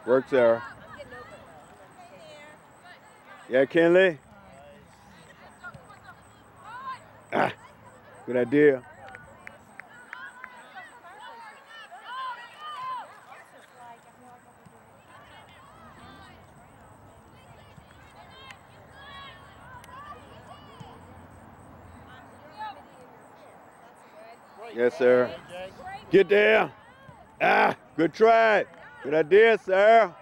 Work, Sarah. Yeah, Kinley. Ah, good idea. Yes, sir. Get there. Ah, good try. Good idea, sir.